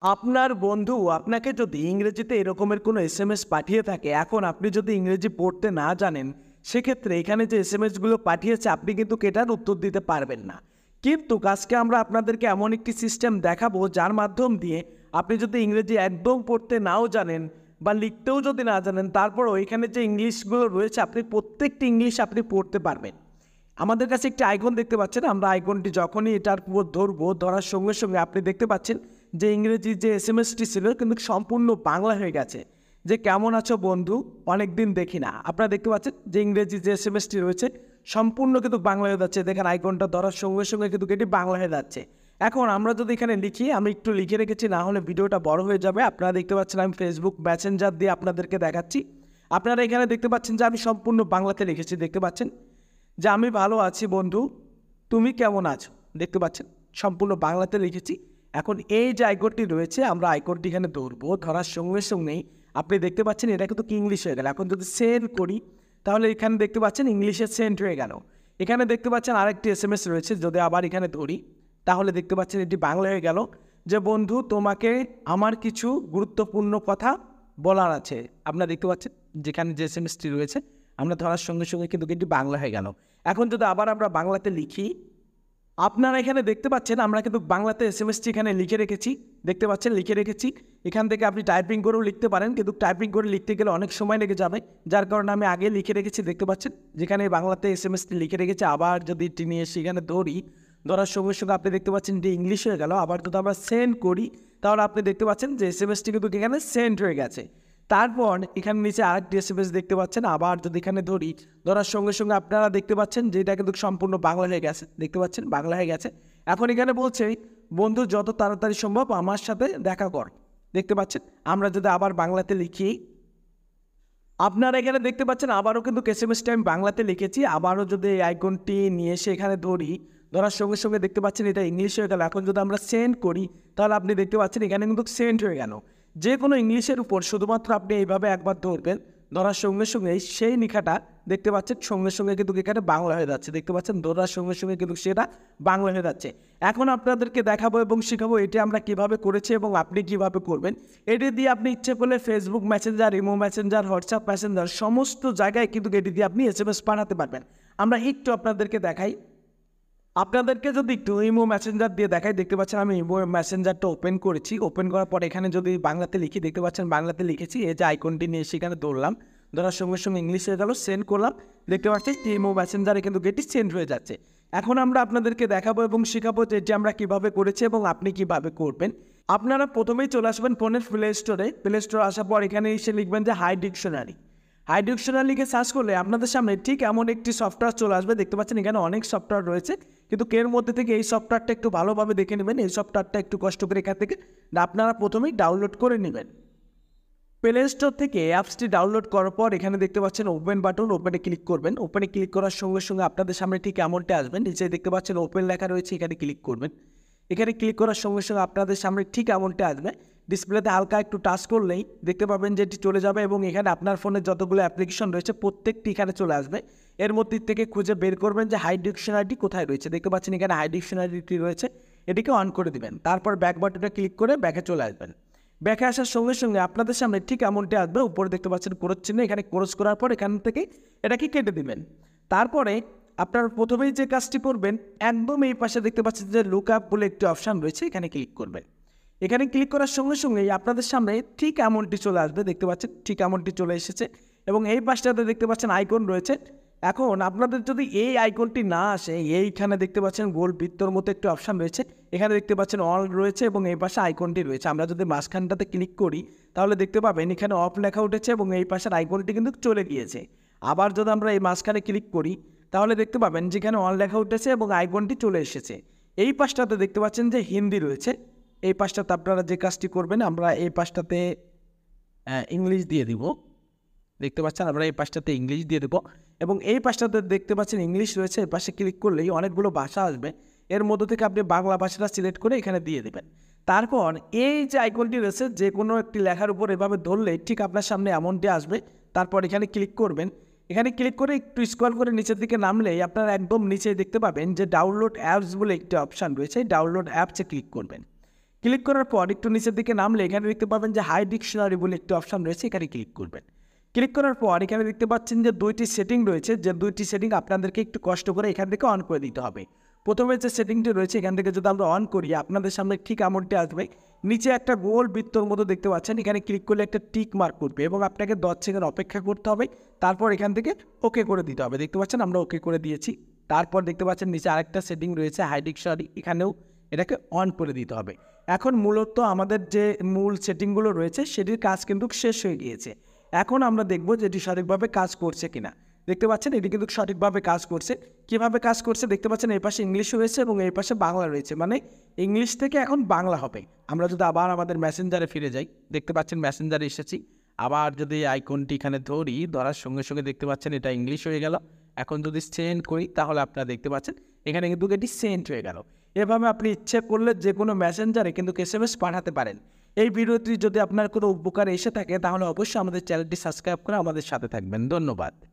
আপনার বন্ধু আপনাকে যদি ইংরেজিতে এরকমের কোনো এসএমএস পাঠিয়ে থাকে, এখন আপনি যদি ইংরেজি পড়তে না জানেন, সেক্ষেত্রে এখানে যে এসএমএসগুলো পাঠিয়েছে আপনি কিন্তু এটার উত্তর দিতে পারবেন না। কিন্তু আজকে আমরা আপনাদেরকে এমন একটি সিস্টেম দেখাবো যার মাধ্যম দিয়ে আপনি যদি ইংরেজি একদম পড়তে নাও জানেন বা লিখতেও যদি না জানেন, তারপরও এখানে যে ইংলিশগুলো রয়েছে আপনি প্রত্যেকটি ইংলিশ আপনি পড়তে পারবেন। আমাদের কাছে একটি আইকন দেখতে পাচ্ছেন, আমরা আইকনটি যখনই এটার উপর ধরবো, ধরার সঙ্গে সঙ্গে আপনি দেখতে পাচ্ছেন যে ইংরেজি যে এসএমএসটি ছিল কিন্তু সম্পূর্ণ বাংলা হয়ে গেছে। যে কেমন আছো বন্ধু, অনেক দিন দেখি না, আপনারা দেখতে পাচ্ছেন যে ইংরেজি যে এসএমএসটি রয়েছে সম্পূর্ণ কিন্তু বাংলা হয়ে যাচ্ছে। দেখেন আইকনটা ধরার সঙ্গে সঙ্গে কিন্তু এটি বাংলা হয়ে যাচ্ছে। এখন আমরা যদি এখানে লিখি, আমি একটু লিখে রেখেছি, না হলে ভিডিওটা বড় হয়ে যাবে। আপনারা দেখতে পাচ্ছেন আমি ফেসবুক মেসেঞ্জার দিয়ে আপনাদেরকে দেখাচ্ছি। আপনারা এখানে দেখতে পাচ্ছেন যে আমি সম্পূর্ণ বাংলাতে লিখেছি। দেখতে পাচ্ছেন যে আমি ভালো আছি বন্ধু, তুমি কেমন আছো, দেখতে পাচ্ছেন সম্পূর্ণ বাংলাতে লিখেছি। এখন এই যে আইকনটি রয়েছে, আমরা আইকনটি এখানে ধরবো, ধরার সঙ্গে সঙ্গেই আপনি দেখতে পাচ্ছেন এটা কিন্তু ইংলিশ হয়ে গেল। এখন যদি সেন্ড করি তাহলে এখানে দেখতে পাচ্ছেন ইংলিশে সেন্ড হয়ে গেল। এখানে দেখতে পাচ্ছেন আরেকটি এসএমএস রয়েছে, যদি আবার এখানে ধরি তাহলে দেখতে পাচ্ছেন এটি বাংলা হয়ে গেল। যে বন্ধু তোমাকে আমার কিছু গুরুত্বপূর্ণ কথা বলার আছে। আপনারা দেখতে পাচ্ছেন যেখানে যে এসএমএসটি রয়েছে আমরা ধরার সঙ্গে সঙ্গে কিন্তু এটি বাংলা হয়ে গেল। এখন যদি আবার আমরা বাংলাতে লিখি, আপনারা এখানে দেখতে পাচ্ছেন আমরা কিন্তু বাংলাতে এসএমএসটি এখানে লিখে রেখেছি। দেখতে পাচ্ছেন লিখে রেখেছি। এখান থেকে আপনি টাইপিং করেও লিখতে পারেন, কিন্তু টাইপিং করে লিখতে গেলে অনেক সময় লেগে যাবে, যার কারণে আমি আগে লিখে রেখেছি। দেখতে পাচ্ছেন যেখানে বাংলাতে এসএমএসটি লিখে রেখেছি, আবার যদি এটি নিয়ে এসে এখানে ধরি, ধরার সঙ্গে সঙ্গে আপনি দেখতে পাচ্ছেন যে ইংলিশ হয়ে গেল। আবার যদি আমরা সেন্ড করি তাহলে আপনি দেখতে পাচ্ছেন যে এসএমএসটি কিন্তু এখানে সেন্ড হয়ে গেছে। তারপর এখানে নিচে আরেকটি এসএমএস দেখতে পাচ্ছেন, আবার যদি এখানে ধরি, ধরার সঙ্গে সঙ্গে আপনারা দেখতে পাচ্ছেন যে এটা কিন্তু সম্পূর্ণ বাংলা হয়ে গেছে। দেখতে পাচ্ছেন বাংলা হয়ে গেছে। এখন এখানে বলছে বন্ধু যত তাড়াতাড়ি সম্ভব আমার সাথে দেখা কর। দেখতে পাচ্ছেন আমরা যদি আবার বাংলাতে লিখি, আপনারা এখানে দেখতে পাচ্ছেন আবারও কিন্তু এসএমএসটা আমি বাংলাতে লিখেছি। আবারও যদি এই আইকনটি নিয়ে এসে এখানে ধরি, ধরার সঙ্গে সঙ্গে দেখতে পাচ্ছেন এটা ইংলিশ হয়ে গেল। এখন যদি আমরা সেন্ড করি তাহলে আপনি দেখতে পাচ্ছেন এখানে কিন্তু সেন্ড হয়ে গেল। যে কোনো ইংলিশের উপর শুধুমাত্র আপনি এইভাবে একবার ধরবেন, ধরার সঙ্গে সঙ্গে সেই লেখাটা দেখতে পাচ্ছেন সঙ্গে সঙ্গে কিন্তু এখানে বাংলা হয়ে যাচ্ছে। দেখতে পাচ্ছেন ধরার সঙ্গে সঙ্গে কিন্তু সেটা বাংলা হয়ে যাচ্ছে। এখন আপনাদেরকে দেখাবো এবং শেখাবো এটি আমরা কিভাবে করেছি এবং আপনি কিভাবে করবেন। এটি দিয়ে আপনি ইচ্ছে করলে Facebook messenger, Imo messenger, WhatsApp messenger সমস্ত জায়গায় কিন্তু এটি দিয়ে আপনি এসএমএস পাঠাতে পারবেন। আমরা একটু আপনাদেরকে দেখাই। আপনাদেরকে যদি একটু ইমো মেসেঞ্জার দিয়ে দেখাই, দেখতে পাচ্ছেন আমি ইমো মেসেঞ্জারটা ওপেন করেছি। ওপেন করার পর এখানে যদি বাংলাতে লিখি, দেখতে পাচ্ছেন বাংলাতে লিখেছি। এই যে আইকনটি নিয়ে সেখানে ধরলাম, ধরার সঙ্গে সঙ্গে ইংলিশ হয়ে গেল, সেন্ড করলাম। দেখতে পাচ্ছেন ইমো মেসেঞ্জারে কিন্তু এটি সেন্ড হয়ে যাচ্ছে। এখন আমরা আপনাদেরকে দেখাবো এবং শেখাবো যে এটি আমরা কীভাবে করেছি এবং আপনি কীভাবে করবেন। আপনারা প্রথমেই চলে আসবেন ফোনের প্লে স্টোরে। প্লে স্টোরে আসার পর এখানে এসে লিখবেন যে হাই ডিকশনারি। হাই ডিকশনারি লিখে সার্চ করলে আপনাদের সামনে ঠিক এমন একটি সফটওয়্যার চলে আসবে। দেখতে পাচ্ছেন এখানে অনেক সফটওয়্যার রয়েছে, কিন্তু এর মধ্যে থেকে এই সফটওয়্যারটা একটু ভালোভাবে দেখে নেবেন। এই সফটওয়্যারটা একটু কষ্ট করে এখান থেকে আপনারা প্রথমেই ডাউনলোড করে নেবেন। প্লে স্টোর থেকে অ্যাপসটি ডাউনলোড করার পর এখানে দেখতে পাচ্ছেন ওপেন বাটন, ওপেনে ক্লিক করবেন। ওপেনে ক্লিক করার সঙ্গে সঙ্গে আপনাদের সামনে ঠিক এমনটা আসবেন। নিচে দেখতে পাচ্ছেন ওপেন লেখা রয়েছে, এখানে ক্লিক করবেন। এখানে ক্লিক করার সঙ্গে সঙ্গে আপনাদের সামনে ঠিক এমনটা আসবে। ডিসপ্লেতে হালকা একটু টাচ করলেই দেখতে পাবেন যে এটি চলে যাবে এবং এখানে আপনার ফোনে যতগুলো অ্যাপ্লিকেশন রয়েছে প্রত্যেকটি এখানে চলে আসবে। এর মধ্যে থেকে খুঁজে বের করবেন যে হাই ডিকশনারিটি কোথায় রয়েছে। দেখতে পাচ্ছেন এখানে হাই ডিকশনারিটি রয়েছে, এটিকে অন করে দিবেন। তারপর ব্যাক বাটনে ক্লিক করে ব্যাকে চলে আসবেন। ব্যাকে আসার সঙ্গে সঙ্গে আপনাদের সামনে ঠিক এমনটি আসবে। উপরে দেখতে পাচ্ছেন ক্রস চিহ্ন, এখানে ক্রস করার পর এখান থেকে এটাকে কেটে দিবেন। তারপরে আপনার প্রথমেই যে কাজটি করবেন, একদম এই পাশে দেখতে পাচ্ছেন যে লুক আপ বলে একটি অপশান রয়েছে, এখানে ক্লিক করবেন। এখানে ক্লিক করার সঙ্গে সঙ্গেই আপনাদের সামনে ঠিক এমনটি চলে আসবে। দেখতে পাচ্ছেন ঠিক এমনটি চলে এসেছে এবং এই পাশটাতে দেখতে পাচ্ছেন আইকন রয়েছে। এখন আপনাদের যদি এই আইকনটি না আসে, এইখানে দেখতে পাচ্ছেন গোল বৃত্তর মতো একটি অপশান রয়েছে, এখানে দেখতে পাচ্ছেন অল রয়েছে এবং এই পাশে আইকনটি রয়েছে। আমরা যদি মাঝখানটাতে ক্লিক করি তাহলে দেখতে পাবেন এখানে অফ লেখা উঠেছে এবং এই পাশের আইকনটি কিন্তু চলে গিয়েছে। আবার যদি আমরা এই মাঝখানে ক্লিক করি তাহলে দেখতে পাবেন যেখানে অন লেখা উঠেছে এবং আইকনটি চলে এসেছে। এই পাশটাতে দেখতে পাচ্ছেন যে হিন্দি রয়েছে। এই পাশটাতে আপনারা যে কাজটি করবেন, আমরা এই পাশটাতে ইংলিশ দিয়ে দিব। দেখতে পাচ্ছেন আমরা এই পাশটাতে ইংলিশ দিয়ে দেবো এবং এই পাশটাতে দেখতে পাচ্ছেন ইংলিশ রয়েছে। এই পাশে ক্লিক করলেই অনেকগুলো ভাষা আসবে, এর মধ্যে থেকে আপনি বাংলা ভাষাটা সিলেক্ট করে এখানে দিয়ে দেবেন। তারপর এই যে আইকনটি রয়েছে, যে কোনো একটি লেখার উপর এভাবে ধরলে ঠিক আপনার সামনে এমনটি আসবে। তারপর এখানে ক্লিক করবেন। এখানে ক্লিক করে একটু স্ক্রল করে নিচের দিকে নামলেই আপনারা একদম নিচে দেখতে পাবেন যে ডাউনলোড অ্যাপস বলে একটি অপশান রয়েছে। ডাউনলোড অ্যাপসে ক্লিক করবেন। ক্লিক করার পর একটু নিচের দিকে নামলে এখানে দেখতে পাবেন যে হাই ডিকশনারি বলে একটি অপশন রয়েছে, এখানে ক্লিক করবেন। ক্লিক করার পর এখানে দেখতে পাচ্ছেন যে 2টি সেটিং রয়েছে, যে 2টি সেটিং আপনাদেরকে একটু কষ্ট করে এখান থেকে অন করে দিতে হবে। প্রথমে যে সেটিংটি রয়েছে এখান থেকে যদি আমরা অন করি, আপনাদের সামনে ঠিক এমনটি আসবে। নিচে একটা গোল বৃত্তর মতো দেখতে পাচ্ছেন, এখানে ক্লিক করলে একটা টিক মার্ক করবে এবং আপনাকে 10 সেকেন্ড অপেক্ষা করতে হবে। তারপর এখান থেকে ওকে করে দিতে হবে। দেখতে পাচ্ছেন আমরা ওকে করে দিয়েছি। তারপর দেখতে পাচ্ছেন নিচে আরেকটা সেটিং রয়েছে হাই ডিকশনারি, এখানেও এটাকে অন করে দিতে হবে। এখন মূলত আমাদের যে মূল সেটিংগুলো রয়েছে সেটির কাজ কিন্তু শেষ হয়ে গিয়েছে। এখন আমরা দেখব যে এটি সঠিকভাবে কাজ করছে কিনা। দেখতে পাচ্ছেন এটি কিন্তু সঠিকভাবে কাজ করছে। কিভাবে কাজ করছে দেখতে পাচ্ছেন, এই পাশে ইংলিশ রয়েছে এবং এই পাশে বাংলা রয়েছে, মানে ইংলিশ থেকে এখন বাংলা হবে। আমরা যদি আবার আমাদের মেসেঞ্জারে ফিরে যাই, দেখতে পাচ্ছেন মেসেঞ্জারে এসেছি। আবার যদি আইকনটি এখানে ধরার সঙ্গে সঙ্গে দেখতে পাচ্ছেন এটা ইংলিশ হয়ে গেল। এখন যদি সেন্ড করি তাহলে আপনারা দেখতে পাচ্ছেন এখানে কিন্তু এটি সেন্ড হয়ে গেল। এভাবে আপনি ইচ্ছে করলে যে কোনো মেসেঞ্জারে কিন্তু SMS পাঠাতে পারেন। এই ভিডিওটি যদি আপনার কোনো উপকার এসে থাকে তাহলে অবশ্যই আমাদের চ্যানেলটি সাবস্ক্রাইব করে আমাদের সাথে থাকবেন। ধন্যবাদ।